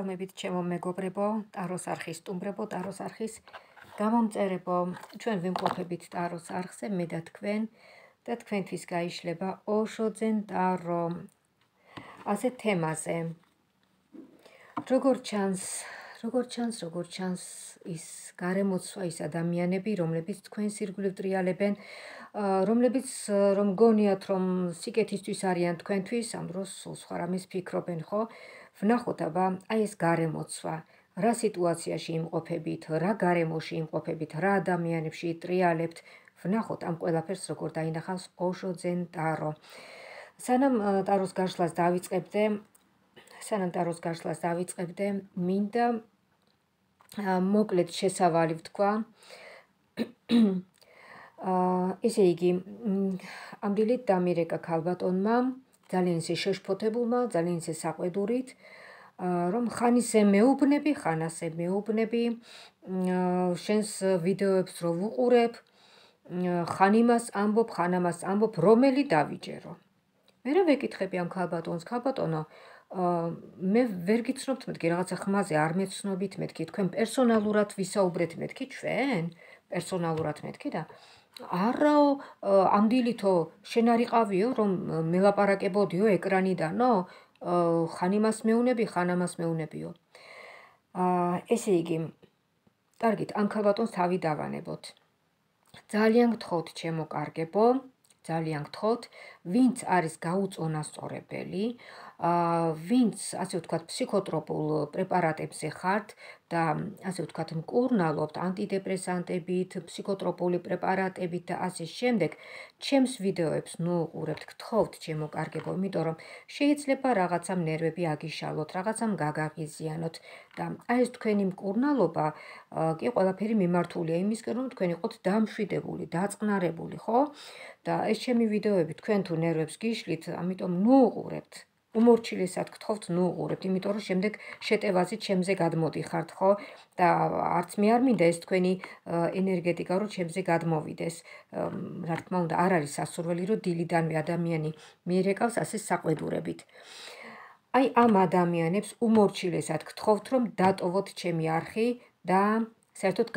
მოგესალმებით ჩემო მეგობრებო, ტაროს არხის სტუმრებო, ტაროს არხის გამომწერებო. ჩვენ ვიმყოფებით ტაროს არხზე, მე და თქვენთვის გაიშლება ოშოძენ ტარო. ასე თემაზე. როგორც ჩანს ის გარემოცვა, ის ადამიანები, რომლებიც თქვენს ირგვლივ ტრიალებენ, რომლებიც რომ გონიათ, რომ სიკეთისთვის არიან თქვენთვის, ამ დროს სხვა რამეს ფიქრობენ, ხო? ვნახოთ აბა, აი ეს გარემოცვა, რა სიტუაციაში იმყოფებით, რა გარემოში იმყოფებით, რა ადამიანებში ტრიალებთ, ვნახოთ ამ ყველაფერს როგორ დაინახავს ოშოძენ ტარო. სანამ ტაროს გაშლას დავიწყებდე, მინდა მოკლედ შესავალი ვთქვა. ესე იგი, ამ დილით დამირეკა ქალბატონმა, ძალიან ისე შეშფოთებულმა, ძალიან ისე საყვედურით, რომ ხანისე მეუბნები, შენს ვიდეოებს რო ვუყურებ, ხან იმას ამბობ, ხან ამას ამბობ, რომელი დავიჯერო. მე რა ვეკითხები ამ ქალბატონს, ქალბატონო, მე ვერ გიცნობთ მეთქი, რაღაცა ხმაზე არ მეცნობით მეთქი, თქვენ პერსონალურად ვისაუბრეთ მეთქი ჩვენ? პერსონალურად მეთქი და არაო, ამ დილითო შენ არ იყავიო, რომ მელაპარაკებოდიო ეკრანიდანო? ხან იმას მეუნები, ხან ამას მეუნებიო. ესე იგი, კარგით, ამ ქალბატონს თავი დავანებოთ. ძალიან გთხოვთ, ჩემო კარგებო, ძალიან გთხოვთ, ვინც არის გაუწონასწორებელი, ვინც, ასე ვთქვათ, ფსიქოტროპულ პრეპარატებზე ხართ და ასე ვთქვათ, მკურნალობთ ანტიდეპრესანტებით, ფსიქოტროპული პრეპარატებით და ასე შემდეგ, ჩემს ვიდეოებს ნუუყურებთ, გთხოვთ, ჩემო კარგებო, იმიტომ რომ შეიძლება რაღაცამ ნერვები აგიშალოთ, რაღაცამ გაგაღიზიანოთ და აი ეს თქვენი მკურნალობა კი ყველაფერი მიმართულია იმისკენ, რომ თქვენ იყოთ დამშვიდებული, დაწყნარებული, ხო? და ეს ჩემი ვიდეოები თქვენ თუ ნერვებს გიშლით, ამიტომ ნუუყურებთ. უმორჩილესად გთხოვთ, ნუუყურებთ, იმიტომ რომ შემდეგ შეტევაზე ჩემზე გადმოდიხართ, ხო? და არც მე არ მინდა ეს თქვენი ენერგეტიკა რომ ჩემზე გადმოვიდეს. რა თქმა უნდა, არ არის სასურველი, რომ დილიდანვე ადამიანი მიირეკავს ასე საყვედურებით. აი ამ ადამიანებს უმორჩილესად გთხოვთ, რომ დატოვოთ ჩემი არხი და საერთოდ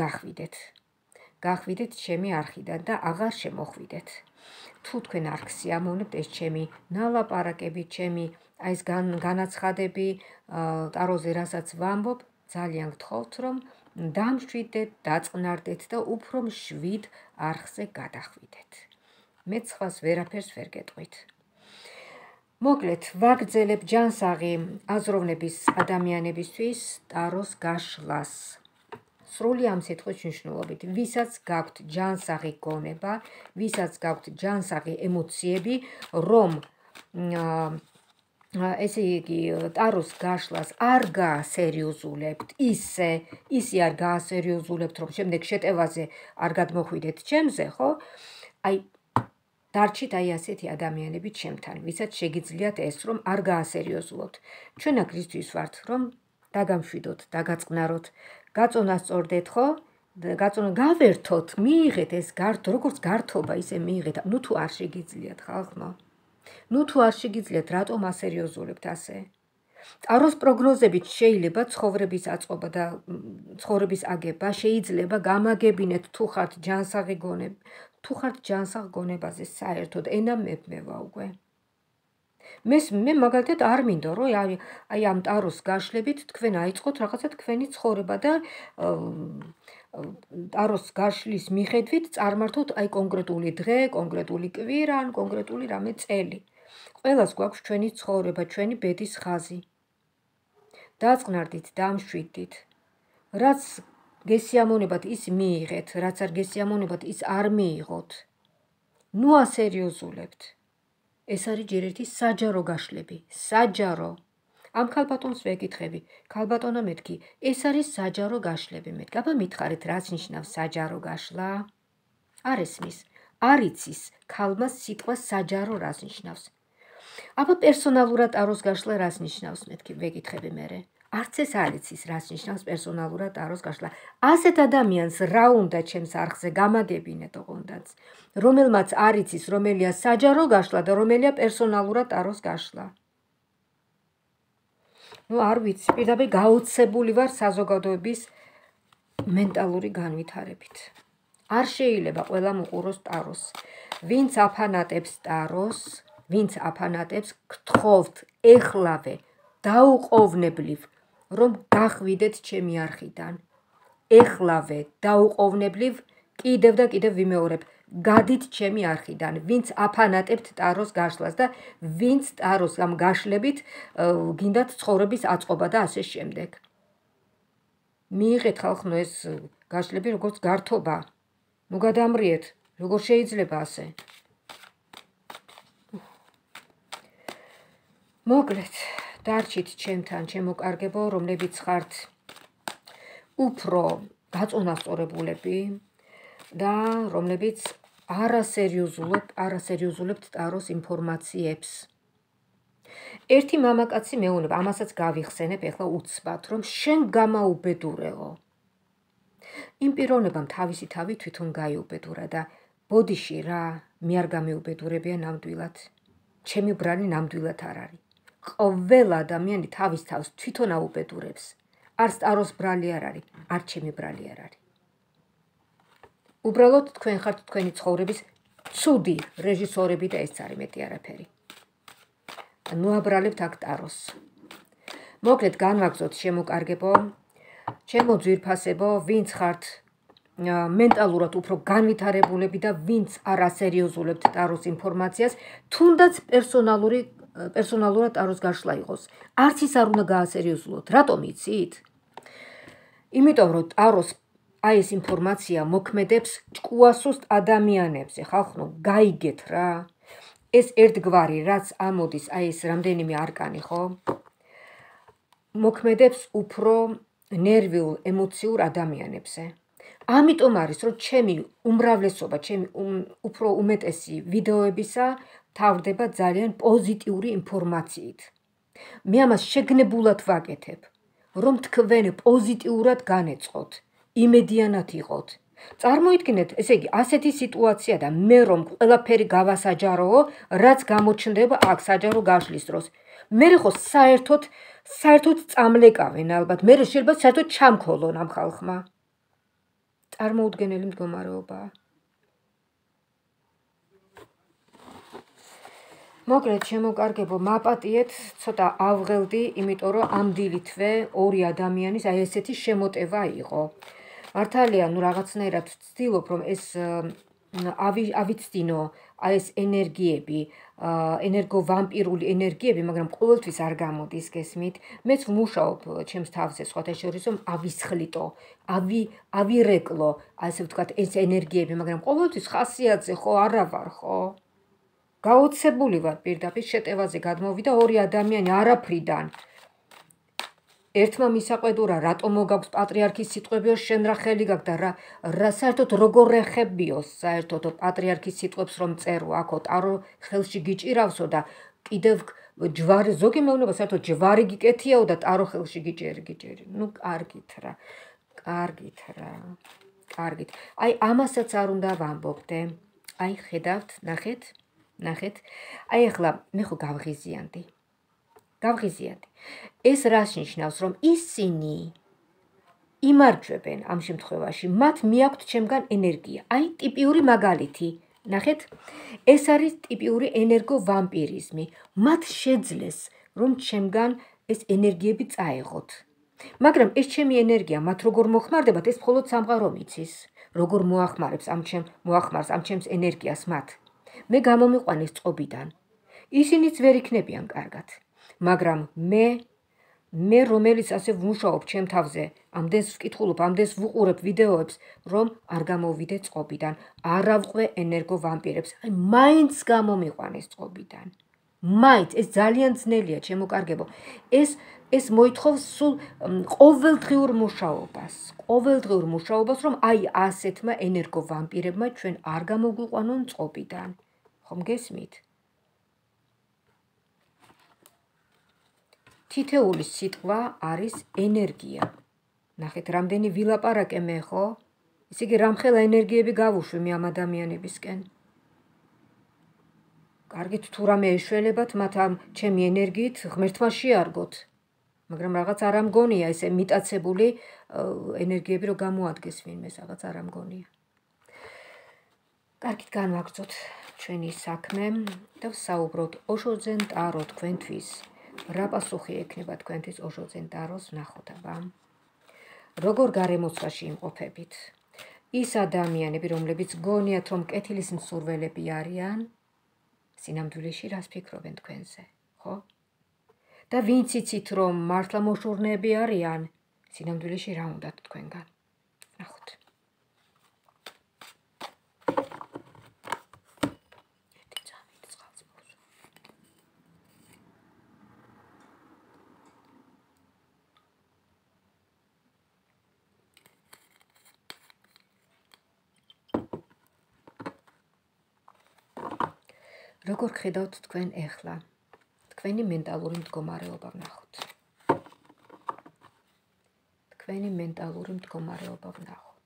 გახვიდეთ ჩემი არხიდან და აღარ შემოხვიდეთ. თუ თქვენ არხს სიამოვნებთ, ეს ჩემი ნალაპარაკები, ჩემი აი ეს განაცხადები, ტაროზე რასაც ვამბობ, ძალიან გთხოვთ, რომ დამშვიდეთ, დაწყნარდეთ და უფრო მშვიდ არხზე გადახვიდეთ. მე სხვას ვერაფერს ვერ გეტყვით. მოკლედ, ვაგრძელებ ჯანსაღი აზროვნების ადამიანებისთვის ტაროს გაშლას. სრული ამ სიტყვის მნიშვნელობით, ვისაც გაქვთ ჯანსაღი გონება, ვისაც გაქვთ ჯანსაღი ემოციები, რომ ესე იგი, ტაროს გაშლას არ გაასერიოზულებთ, ისე არ გაასერიოზულებთ, რომ შემდეგ შეტევაზე არ გადმოხვიდეთ ჩემზე, ხო? აი, დარჩით აი ასეთი ადამიანები ჩემთან, ვისაც შეგიძლიათ ეს, რომ არ გაასერიოზულოთ. ჩვენ აქ რისთვის ვართ, რომ დაგამშვიდოთ, დაგაწყნაროთ, გაწონასწორდეთ, ხო? გავერთოთ, მიიღეთ ეს როგორც გართობა, ისე მიიღეთ. ნუ თუ არ შეგიძლიათ, ხალხო. ნუ თუ არ შეგიძლიათ, რატომ ასერიოზულებთ ასე? ტაროს პროგნოზებით შეიძლება ცხოვრების აწყობა და ცხოვრების აგება, შეიძლება გამაგებინეთ თუ ხართ ჯანსაღ გონებაზე საერთოდ ენა მეფმევა უკვე. მე მაგალითად არ მინდა, რომ აი ამ ტაროს გაშლებით თქვენ აიწყოთ რაღაცა თქვენი ცხოვრება და ტაროს გაშლის მიხედვით წარმართოთ აი კონკრეტული დღე, კონკრეტული კვირა, ან კონკრეტული რამე წელი. ყველას გვაქვს ჩვენი ცხოვრება, ჩვენი ბედის ხაზი. დაწყნარდით, დამშვიდით. რაც გესიამონებათ, ის მიიღეთ, რაც არ გესიამონებათ, ის არ მიიღოთ. ნუ ასერიოზულებთ. ეს არის ჯერ ერთი საჯარო გაშლები, საჯარო. ამ ქალბატონს ვეკითხები, ქალბატონო მეთქი, ეს არის საჯარო გაშლები, მეთქი, აბა მითხარით, რაც ნიშნავს საჯარო გაშლა? არ ესმის, არ იცის ქალმა სიტყვა საჯარო რას ნიშნავს. აბა პერსონალურად ტაროს გაშლა რას ნიშნავს, მეთქი, ვეკითხები მერე. არც ეს არ იცის, რას ნიშნავს პერსონალურად ტაროს გაშლა. ასეთ ადამიანს რა უნდა ჩემს არხზე გამაგებინეთ ოღონდაც, რომელმაც არ იცის, რომელია საჯარო გაშლა და რომელია პერსონალურად ტაროს გაშლა. ნუ არ ვიცი, პირდაპირ გაოცებული ვარ საზოგადოების მენტალური განვითარებით. არ შეიძლება ყველამ უყუროს ტაროს. ვინც აფანატებს ტაროს, ვინც აფანატებს, გთხოვთ ეხლავე დაუყოვნებლივ, რომ გახვიდეთ ჩემი არხიდან. ეხლავე დაუყოვნებლივ, კიდევ და კიდევ ვიმეორებ, გადით ჩემი არხიდან, ვინც აფანატებთ ტაროს გაშლას და ვინც ტაროს ამ გაშლებით გინდათ ცხოვრების აწყობა და ასე შემდეგ. მიიღეთ ხალხო ეს გაშლები როგორც გართობა. ნუ გადამრიეთ, როგორ შეიძლება ასე? მოკლედ, დარჩით ჩემთან, ჩემო კარგებო, რომლებიც ხართ უფრო გაწონასწორებულები და რომლებიც არასერიოზულებთ ტაროს ინფორმაციებს. ერთი მამაკაცი მეუბნება, ამასაც გავიხსენებ ეხლა უცბად, რომ შენ გამაუბედურეო. იმ პიროვნებამ თავისი თავი თვითონ გაიუბედურა და ბოდიში რა, მე არ გამეუბედურებია ნამდვილად. ჩემი ბრალი ნამდვილად არ არის. ყველა ადამიანი თავის თავს თვითონ აუბედურებს. არც ტაროს ბრალი არ არის, არც ჩემი ბრალი არ არის. უბრალოდ თქვენ ხართ თქვენი ცხოვრების ცუდი რეჟისორები და ეს არის მეტი არაფერი. ნუ აბრალებთ აქ ტაროს. მოკლედ განვაგრძოთ შემოკარგებო, ჩემო ძვირფასებო, ვინც ხართ მენტალურად უფრო განვითარებულები და ვინც არ ასერიოზულებთ ტაროს ინფორმაციას, თუნდაც პერსონალურად ტაროს გაშლა იყოს. არც ის არ უნდა გაასერიოზულოთ. რატომ იცით? იმიტომ რომ ტაროს აი ეს ინფორმაცია მოქმედებს ჭკუასუსტ ადამიანებზე. ხალხო, გაიგეთ რა. ეს ერთგვარი რაც ამოდის, აი ეს რამდენიმე არკანი, ხო? მოქმედებს უფრო ნერვიულ, ემოციურ ადამიანებზე. ამიტომ არის, რომ ჩემი უმრავლესობა, ჩემი უფრო უმეტესი ვიდეოებისა თავდება ძალიან პოზიტიური ინფორმაციით. მე ამას შეგნებულად ვაკეთებ, რომ თქვენ პოზიტიურად განეწყოთ, იმედიანად იყოთ. წარმოიდგინეთ, ესე იგი, ასეთი სიტუაცია და მე რომ ყველაფერი გავასაჯაროო, რაც გამოჩნდება აქ საჯარო გაშლის დროს. მე ხო საერთოდ წამლეკავენ ალბათ, მე შეიძლება საერთოდ ჩამქოლონ ამ ხალხმა. წარმოუდგენელი მდგომარეობაა. მოკლედ, შემოკარგებო, მაპატიეთ, ცოტა ავღელდი, იმიტომ რომ ამ დილითვე ორი ადამიანის აი ესეთი შემოტევა იყო. მართალია, ნუ რაღაცნაირად ვცდილობ, რომ ეს ავიცდინო აი ეს ენერგიები, ენერგოვამპირული ენერგიები, მაგრამ ყოველთვის არ გამოდის, გესმით? მეც ვმუშაობ ჩემს თავზე, სხვათა შორის, რომ ავისხლიტო, ავირეკლო, ასე ვთქვათ, ეს ენერგიები, მაგრამ ყოველთვის ხასიათზე ხო არა ვარ, ხო? გაოცებული ვარ პირდაპირ შეტევაზე გადმოვიდა ორი ადამიანი არაფრიდან. ერთმა მისაყვედურა, რატომ მოგაქვს პატრიარქის სიტყვებიო, შენ რა ხელი გაქვს და რა საერთოდ როგორ ეხებიოს საერთოდ პატრიარქის სიტყვებს რომ წერო აქო, ტარო ხელში გიჭირავსო და კიდევ ჯვარი, ზოგი მეუბნება საერთოდ ჯვარი გიკეთიაო და ტარო ხელში გიჭერი. ნუ კარგით რა. კარგით. აი ამასაც არ უნდა ვამბობდე. აი ხედავთ, ნახეთ. აი ახლა მე ხო გავღიზიანდი. ეს რას ნიშნავს, რომ ისინი იმარჯვებენ ამ შემთხვევაში, მათ მიაქვთ ჩემგან ენერგია. აი ტიპიური მაგალითი. ნახეთ, ეს არის ტიპიური ენერგოვამპირიზმი. მათ შეძლეს, რომ ჩემგან ეს ენერგიები წაეღოთ. მაგრამ ეს ჩემი ენერგია, მათ როგორ მოხმარდებათ, ეს მხოლოდ სამყარო მიცის. როგორ მოახმარებს ამ ჩემს ენერგიას მათ. მე გამომიყვანეს წყობიდან. ისინიც ვერ იქნებიან კარგად. მაგრამ მე რომელიც ასე ვმუშაობ ჩემ თავზე, ამდენს ვკითხულობ, ამდენს ვუყურებ ვიდეოებს, რომ არ გამოვიდე წყობიდან, არ ავყვე ენერგოვამპირებს, აი მაინც გამომიყვანეს წყობიდან. მაინც ეს ძალიან ძნელია, ჩემო კარგებო. ეს მოითხოვს სულ ყოველდღიურ მუშაობას, რომ აი ასეთმა ენერგოვამპირებმა ჩვენ არ გამოგვიყვანონ წყობიდან. ხომ გესმით? თითეული სიტყვა არის ენერგია. ნახეთ, რამდენი ვილაპარაკე მე, ხო? ისე იგი რამხელა ენერგიები გავუშვი მე ამ ადამიანებისკენ. კარგით, თუ რამე ეშველებათ, მათ ამ ჩემი ენერგიით ღმერთმა შეარგოთ. მაგრამ რაღაც არ ამგონია ესე მიტაცებული ენერგიები რომ გამოადგეს ვინმეს, რაღაც არ ამგონია. კარგით განვაგრძოთ ჩვენი საქმე და ვსაუბროთ ოშოძენ ტარო თქვენთვის. რა პასუხი ექნება თქვენთვის ოშოძენ ტაროს ვნახოთ აბა. როგორ გარემოცვაში იმყოფებით? ის ადამიანები, რომლებიც გონიათ, რომ კეთილის მსურველები არიან, სინამდვილეში რას ფიქრობენ თქვენზე, ხო? და ვინც იცით, რომ მართლა მოშურნეები არიან, სინამდვილეში რა უნდათ თქვენგან? ვნახოთ. როგორ ხედავთ თქვენ ეხლა? თქვენი მენტალური მდგომარეობა ვნახოთ. თქვენი მენტალური მდგომარეობა ვნახოთ.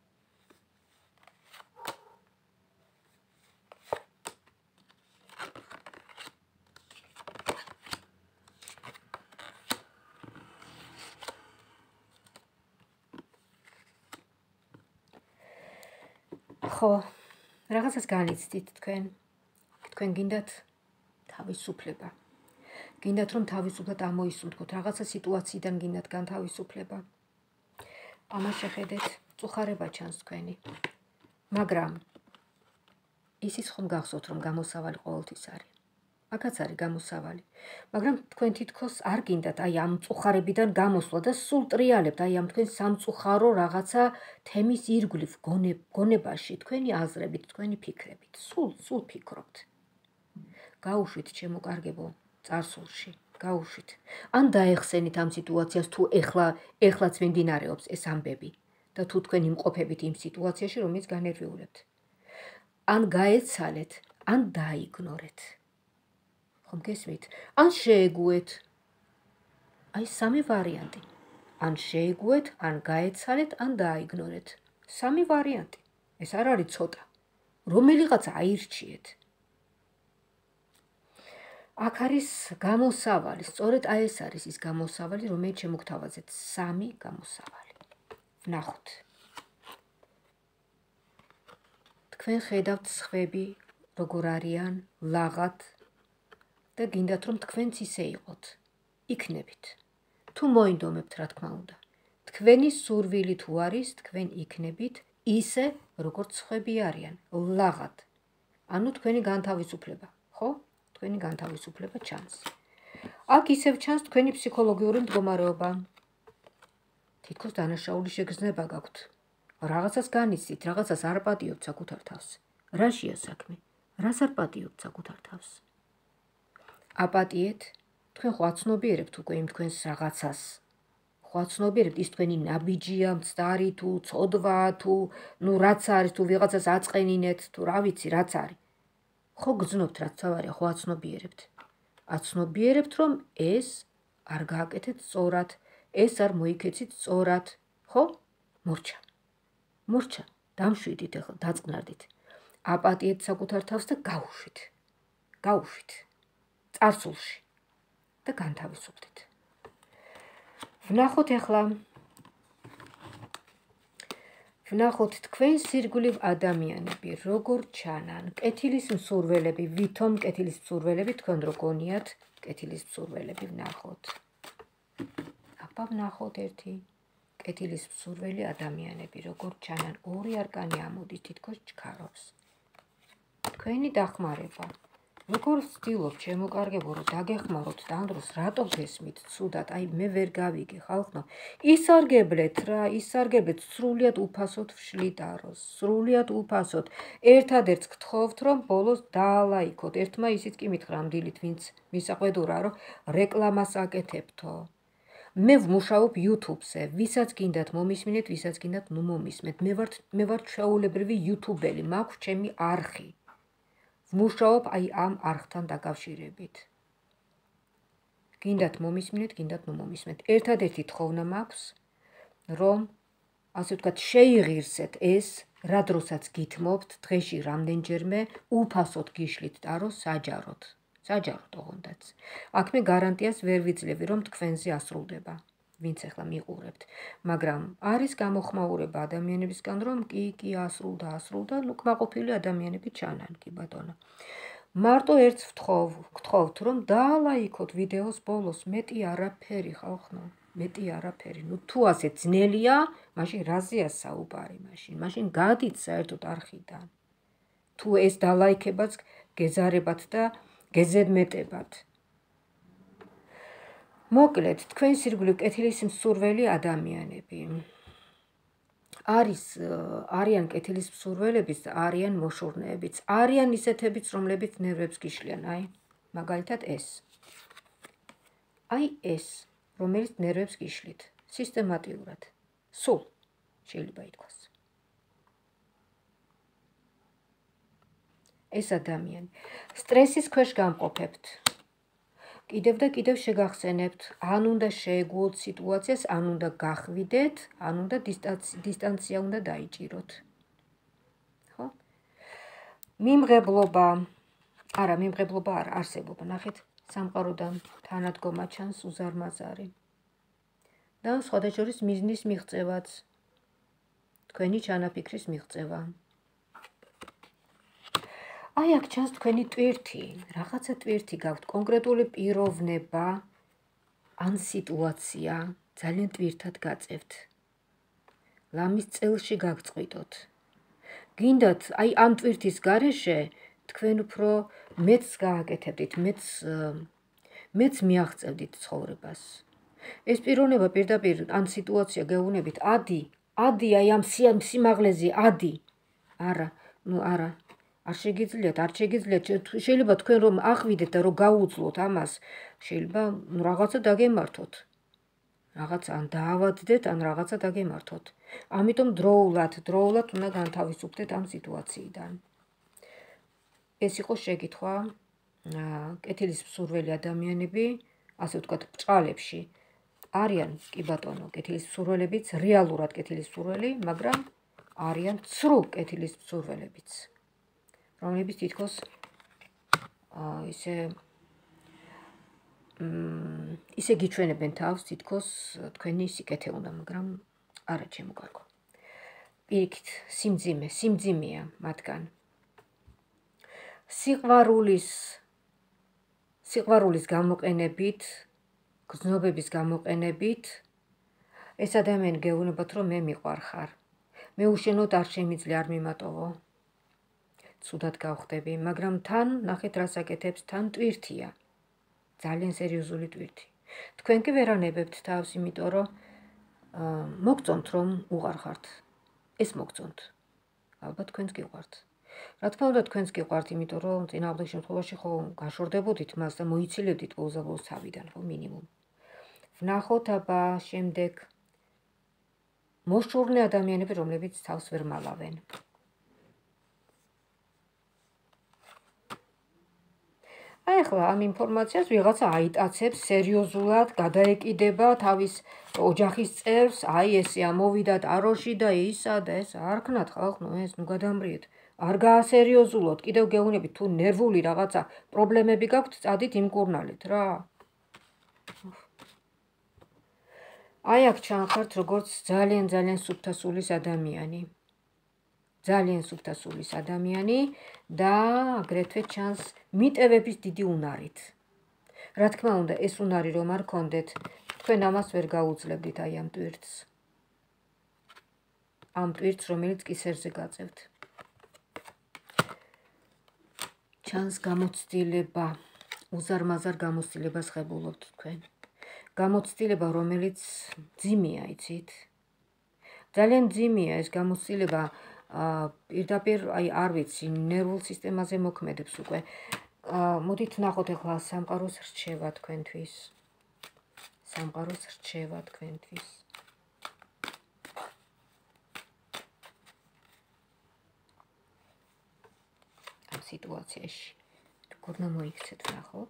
ხო, რაღაცას განიცდით თქვენ. თქვენ გინდათ თავისუფლება. გინდათ რომ თავისუფლად ამოისუნთქოთ, რაღაცა სიტუაციიდან გინდათ განთავისუფლება. ამას შეხედეთ, წუხარება ჩანს თქვენი. მაგრამ ისიც ხომ გახსოვთ, რომ გამოსავალი ყოველთვის არის. მაგაც არის გამოსავალი. მაგრამ თქვენ თითქოს არ გინდათ აი ამ წუხარებიდან გამოსვლა და სულ ტრიალებთ აი ამ თქვენ სამწუხარო რაღაცა თემის ირგვლივ გონებაში, თქვენი აზრებით, თქვენი ფიქრებით. სულ ფიქრობთ. გაუშვით ჩემო კარგებო წარსულში, გაუშვით. ან დაეხსენით ამ სიტუაციას თუ ეხლაც მიმდინარეობს ეს ამბები და თუ თქვენ იმყოფებით იმ სიტუაციაში, რომელიც განერვიულებთ. ან გაეცალეთ, ან დაიგნორეთ. ხომ გესმით? ან შეეგუეთ. აი სამი ვარიანტი. ან შეეგუეთ, ან გაეცალეთ, ან დაიგნორეთ. სამი ვარიანტი. ეს არ არის ცოტა. რომელიღაცა აირჩიეთ. აქ არის გამოსავალი, სწორედ აი ეს არის ის გამოსავალი, რომელიც შემოგთავაზეთ. სამი გამოსავალი. ვნახოთ. თქვენ ხედავთ სხვები, როგორ არიან, ლაღად და გინდათ რომ თქვენც ისე იყოთ. იქნებით. თუ მოინდომებთ, რა თქმა უნდა. თქვენი სურვილი თუ არის, თქვენ იქნებით ისე, როგორც სხვები არიან, ლაღად. ანუ თქვენი განთავისუფლება, ხო? თქვენი განთავისუფლება ჩანს. აქ ისევ ჩანს თქვენი ფსიქოლოგიური მდგომარეობა. თითქოს დანაშაული შეგრძნება გაქვთ. რაღაცას განიცდით, რაღაცას არ პატიობთ საკუთარ თავს. რაშია საქმე? რას არ პატიობთ საკუთარ თავს? აპატიეთ, თქვენ ხო აცნობიერებთ უკვე იმ თქვენს რაღაცას. ხო აცნობიერებთ ის თქვენი ნაბიჯია, მცდარი თუ ცოდვა თუ რაც არის, თუ ვიღაცას აწყენინეთ, თუ რა ვიცი, რაც არის. ხო გძნობთ რაც თავარია, ხო აცნობიერებთ. აცნობიერებთ რომ ეს არ გააკეთეთ სწორად, ეს არ მოიქეცით სწორად, ხო? მორჩა, დამშვიდით ახლა, დაწყნარდით. აპატიეთ საკუთარ თავს და გაუშვით. წარსულში და განთავისუფლდით. ვნახოთ ახლა. ვნახოთ თქვენს ირგვლივ ადამიანები, როგორ ჩანან, კეთილის მსურველები, ვითომ კეთილის მსურველები, თქვენ რო გონიათ, კეთილის მსურველები ვნახოთ. აბა ვნახოთ ერთი კეთილის მსურველი ადამიანები, როგორ ჩანან, ორი არკანი ამოდის, თითქოს ჩქარობს. თქვენი დახმარება. როგორ ვცდილობ ჩემო კარგებო, რომ დაგეხმაროთ და ამ დროს რატო გესმით ცუდად, აი მე ვერ გავიგე ხალხო. ისარგებლეთ რა, ისარგებლეთ, სრულიად უფასოდ ვშლით აროს, სრულიად უფასოდ. ერთადერთ გთხოვთ, რომ ბოლოს დაალაიქოთ. ერთმა ისიც კი მითხრა ამ დილით, ვინც მისაყვედურა, რომ რეკლამას აკეთებთო. მე ვმუშაობ YouTube-ზე, ვისაც გინდათ მომისმინეთ, ვისაც გინდათ ნუ მომისმენთ. მე ვარ ჩვეულებრივი YouTube-ელი, მაქვს ჩემი არხი. ვმუშაობ აი ამ არხთან დაკავშირებით. გინდათ მომისმინეთ, გინდათ ნუ მომისმენთ. ერთადერთი თხოვნა მაქვს, რომ ასე ვთქვათ, შეიღირსეთ ეს, რა დროსაც გითმობთ, დღეში რამდენჯერმე უფასოდ გიშლით ტაროს საჯაროდ. საჯაროდ ოღონდაც. აქ მე გარანტიას ვერ ვიძლევი, რომ თქვენზე ასრულდება, ვინც ახლა მიყურებთ, მაგრამ არის გამოხმაურება ადამიანებისგან, რომ კი ასრულდა, ნუ კმაყოფილი ადამიანები ჩანან, კი ბატონო. მარტო ერთს ვთხოვთ, რომ დაალაიქოთ ვიდეოს ბოლოს, მეტი არაფერი ხალხო, მეტი არაფერი. ნუ თუ ასე ძნელია, მაშინ რაზეა საუბარი მაშინ გადით საერთოდ არხიდან. თუ ეს დალაიქებაც გეზარებათ და გეზედმეტებათ. მოკლედ, თქვენს ირგვლივ კეთილის მსურველი ადამიანები. არიან კეთილის მსურველებიც, არიან მოშურნეებიც, არიან ისეთებიც, რომლებიც ნერვებს გიშლიან, მაგალითად ეს. ეს, რომელიც ნერვებს გიშლით, სისტემატიურად, სულ შეიძლება ითქვას. ეს ადამიანი სტრესის ქვეშ გამყოფებთ. კიდევ და კიდევ შეგახსენებთ, ან უნდა შეეგუოთ სიტუაციას, ან უნდა გახვიდეთ, ან უნდა დისტანცია უნდა დაიჭიროთ. ხო? მიმღებლობა არა, არსებობა, ნახეთ, სამყაროდან თანადგომა ჩანს უზარმაზარი. და სხვათა შორის მიზნის მიღწევაც, თქვენი ჩანაფიქრის მიღწევა. აქ ჩანს თქვენი ტვირთი, რაღაცა ტვირთი გაქვთ, კონკრეტული პიროვნება ან სიტუაცია, ძალიან ტვირთად გაწევთ. ლამის წელში გაგწყვიტოთ. გინდათ, ამ ტვირთის გარეშე თქვენ უფრო მეც გააკეთებდით, მეც მიაღწევდით ცხოვრებას. ეს პიროვნება პირდაპირ ან სიტუაცია გეუბნებით, ადი, ამ სიმაღლეზე, ადი. არა, არ შეგიძლიათ, შეიძლება თქვენ რომ ახვიდეთ და რომ გაუძლოთ ამას, შეიძლება რაღაცა დაგემართოთ. რაღაცა ან დაავადდეთ, ან რაღაცა დაგემართოთ. ამიტომ დროულად უნდა განთავისუფლდეთ ამ სიტუაციიდან. ეს იყო შეკითხვა კეთილის მსურველი ადამიანები, ასე ვთქვათ, ბრჭყალებში. არიან, კი ბატონო, კეთილის მსურველებიც, რეალურად კეთილის მსურველი, მაგრამ არიან ცრუ კეთილის მსურველებიც. რომლებიც თითქოს ისე გიჩვენებენ თავს, თითქოს თქვენი სიკეთე უნდა, მაგრამ არა ჩემო კარგო. პირიქით, სიმძიმეა მათგან. სიყვარულის გამოყენებით, გრძნობების გამოყენებით, ეს ადამიანი გეუბნებათ, რომ მე მიყვარხარ. მე უშენოდ არ შემიძლია არ მიმატოვო. ცუდად გავხდები, მაგრამ თან, ნახეთ რას აკეთებს, თან ტვირთია. ძალიან სერიოზული ტვირთი. თქვენ კი ვერ ანებებთ თავს, იმიტომ რომ მოგწონთ, რომ უყარხართ. ეს მოგწონთ. ალბათ თქვენს გიყვართ. რა თქმა უნდა, თქვენს გიყვართ, იმიტომ რომ წინააღმდეგ შემთხვევაში ხო გაშორდებოდით მას და მოიცილებდით ბოლოს თავიდან, ხო მინიმუმ. ვნახოთ აბა შემდეგ მოშურნე ადამიანები, რომლებიც თავს ვერ მალავენ. ახლა ამ ინფორმაციას ვიღაცა აიტაცებს სერიოზულად, გადაეკიდება თავის ოჯახის წევრს, ესე ამოვიდა ტაროში და ისა და ეს არ ქნათ ხალხო, ეს ნუ გადამრიეთ. არ გაასერიოზულოთ, კიდევ გეუბნებით, თუ ნერვული რაღაცა პრობლემები გაქვთ, წადით იმკურნალეთ რა. აქ ჩანხართ როგორც ძალიან სუფთასულის ადამიანი. ძალიან სუფთასულის ადამიანი და აგრეთვე ჩანს მიტევების დიდი უნარით. რა თქმა უნდა, ეს უნარი რომ არ გქონდეთ, თქვენ ამას ვერ გაუძლებდით ამ ტვირთს. ამ ტვირთს, რომელიც კისერზე გაწევთ. ჩანს გამოცდილება, უზარმაზარ გამოცდილებას ღებულობთ თქვენ. გამოცდილება, რომელიც ძიმია, იცით? ძალიან ძიმია ეს გამოცდილება. პირდაპირ არ ვიცი, ნერვულ სისტემაზე მოქმედებს უკვე. მოდით ნახოთ ახლა სამყაროს რჩევა თქვენთვის. ამ სიტუაციაში როგორ უნდა მოიქცეთ, ნახოთ.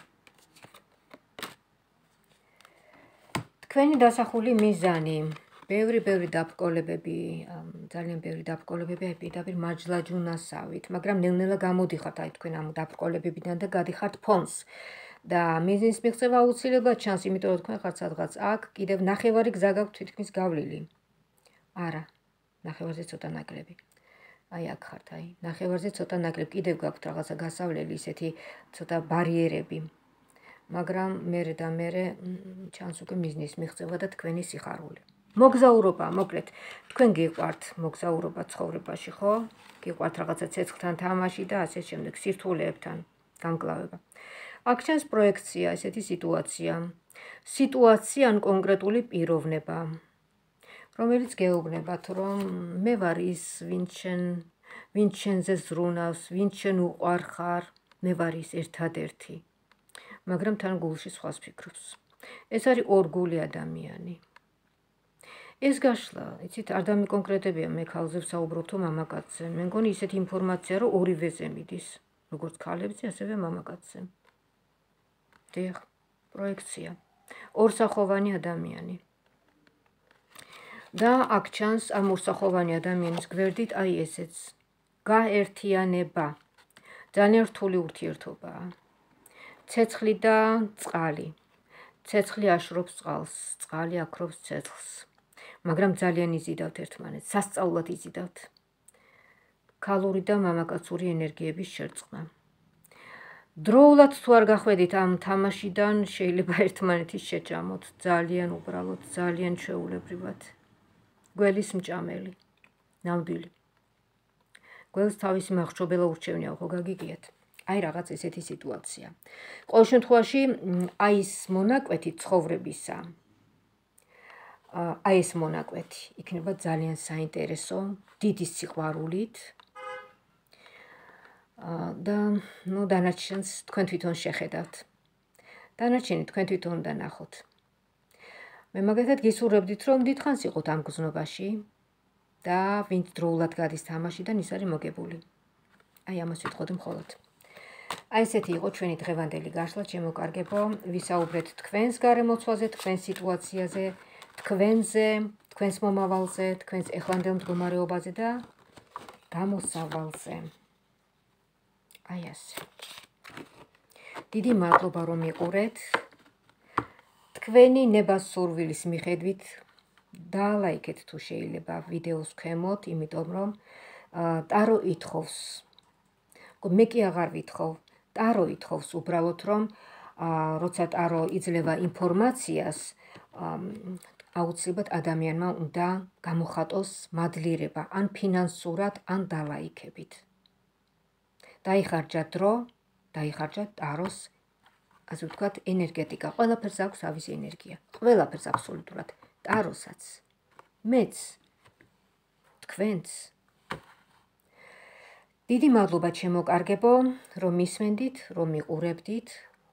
თქვენი დასახული მიზანი, ბევრი დაბრკოლებები, ძალიან ბევრი დაბრკოლებები აი პირდაპირ მაჯლაჯუნასავით, მაგრამ ნელ-ნელა გამოდიხართ აი თქვენ ამ დაბრკოლებებიდან და გადიხართ ფონს. და მიზნის მიღწევა აუცილებლად ჩანს, იმიტომ რომ თქვენ ხართ სადღაც აქ, კიდევ ნახევარი გზა გაქვთ თითქმის გავლილი. არა, ნახევარზე ცოტა ნაკლები. აი აქ ხართ, აი, ნახევარზე ცოტა ნაკლები, კიდევ გაქვთ რაღაცა გასავლელი, ისეთი ცოტა ბარიერები. მაგრამ მერე და მერე ჩანს უკვე მიზნის მიღწევა და თქვენი სიხარული. მოგზაურობა, მოკლედ, თქვენ გიყვართ მოგზაურობა ცხოვრებაში, ხო? გიყვართ რაღაცა ცეცხლთან თამაში და ასე შემდეგ, სირთულეებთან გამკლავება. აქ ჩანს პროექცია, ესეთი სიტუაცია ან კონკრეტული პიროვნება, რომელიც გეუბნებათ, რომ მე ვარ ის, ვინც შენზე ზრუნავს, ვინც შენ უყვარ ხარ, მე ვარ ის ერთადერთი. მაგრამ თან გულში სხვას ფიქრობს. ეს არის ორგული ადამიანი. ეს გაშლა, იცით, არ დამიკონკრეტებია, მე ქალზე ვსაუბრობ თუ მამაკაცზე. მე მგონი ისეთი ინფორმაცია, რომ ორივეზე მიდის, როგორც ქალებზე, ასევე მამაკაცზე. დიახ, პროექცია. ორსახოვანი ადამიანი. და აქ ჩანს ამ ორსახოვანი ადამიანის გვერდით აი ესეც. გაერთიანება. ძალიან რთული ურთიერთობაა. ცეცხლი და წყალი. ცეცხლი აშრობს წყალს, წყალი აქრობს ცეცხლს. მაგრამ ძალიან იზიდავთ ერთმანეთს, სასწაულად იზიდავთ. ქალური და მამაკაცური ენერგიების შერწყმა. დროულად თუ არ გახვედით ამ თამაშიდან, შეიძლება ერთმანეთის შეჭამოთ, ძალიან უბრალოდ, ძალიან ჩვეულებრივად. გველის მჭამელი, ნამდვილი. გველს თავისი მახრჩობელა ურჩევნია, ხო გაგიგიათ? აი რაღაც ესეთი სიტუაცია. ყოველ შემთხვევაში, აი ეს მონაკვეთი ცხოვრებისა, აი ეს მონაკვეთი იქნება ძალიან საინტერესო, დიდი სიყვარულით და დანარჩენს თქვენ თვითონ შეხედავთ. დანარჩენი თქვენ თვითონ უნდა ნახოთ. მე მაგალითად გისურვებდით, რომ დიდხანს იყოთ ამ გზნობაში და ვინც დროულად გადის თამაშიდან, ის არის მოგებული. აი ამას ვიტყოდი მხოლოდ. აი ესეთი იყო ჩვენი დღევანდელი გაშლა, შემოკარგებო, ვისაუბრეთ თქვენს გარემოცვაზე, თქვენს სიტუაციაზე, თქვენზე, თქვენს მომავალზე, თქვენს ეხლანდელ მდგომარეობაზე და გამოსავალზე. აი ასე. დიდი მადლობა რომ იყურეთ. თქვენი ნებასურვილის მიხედვით დალაიქეთ თუ შეიძლება ვიდეოს ქვემოთ, იმიტომ რომ ტარო ითხოვს. მე კი აღარ ვითხოვ. ტარო ითხოვს უბრალოდ რომ როცა ტარო იძლევა ინფორმაციას, აუცილებლად ადამიანმა უნდა გამოხატოს მადლიერება, ან ფინანსურად, ან დალაიქებით. დაიხარჯა დრო, დაიხარჯა ტაროს, ასე ვთქვათ, ენერგეტიკა. ყველაფერს აქვს თავისი ენერგია. ყველაფერს აბსოლუტურად. ტაროსაც, მეც, თქვენც. დიდი მადლობა შემოკარგებო, რომ მისმენდით, რომ მიყურებდით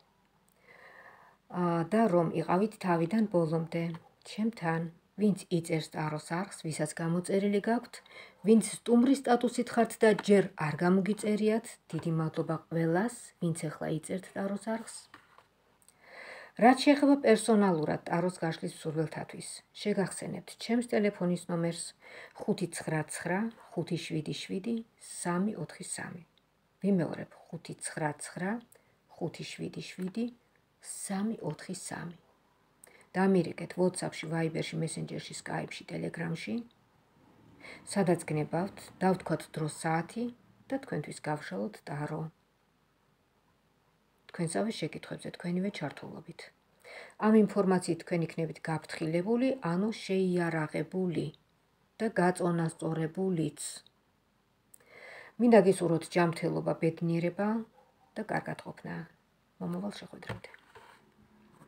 და რომ იყავით თავიდან ბოლომდე ჩემთან. ვინც იწერს ტაროს არხს, ვისაც გამოწერილი გაქვთ, ვინც სტუმრის სტატუსით ხართ და ჯერ არ გამოგიწერიათ, დიდი მადლობა ყველას, ვინც ახლა იწერთ ტაროს არხს. რაც შეეხება პერსონალურად ტაროს გაშლის მსურველთათვის, შეგახსენებთ ჩემს ტელეფონის ნომერს 599 577 343. ვიმეორებ 599 577 343. დამირეკეთ WhatsApp-ში, Viber-ში, Messenger-ში, Skype-ში, Telegram-ში. სადაც გნებავთ, დავთქვათ დრო საათი და თქვენთვის გავშალოთ ტარო. თქვენსავე შეკითხვებზე თქვენივე ჩართულობით. ამ ინფორმაციით თქვენ იქნებით გაფრთხილებული, ანუ შეიარაღებული და გაწონასწორებულიც. მინდა გისურვოთ ჯანმრთელობა, ბედნიერება და კარგად ყოფნა. მომავალ შეხვედრამდე.